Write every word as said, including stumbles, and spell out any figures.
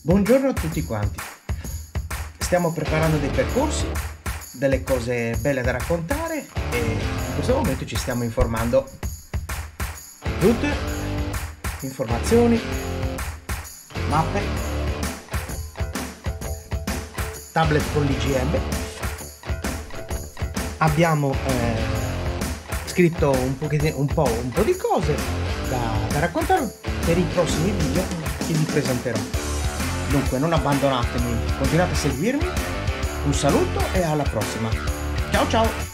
Buongiorno a tutti quanti. Stiamo preparando dei percorsi, delle cose belle da raccontare e in questo momento ci stiamo informando. Computer, informazioni, mappe, tablet con l'I G M. Abbiamo eh, scritto un, un, po', un po' di cose da, da raccontare per i prossimi video che vi presenterò. Dunque non abbandonatemi, continuate a seguirmi. Un saluto e alla prossima. Ciao ciao!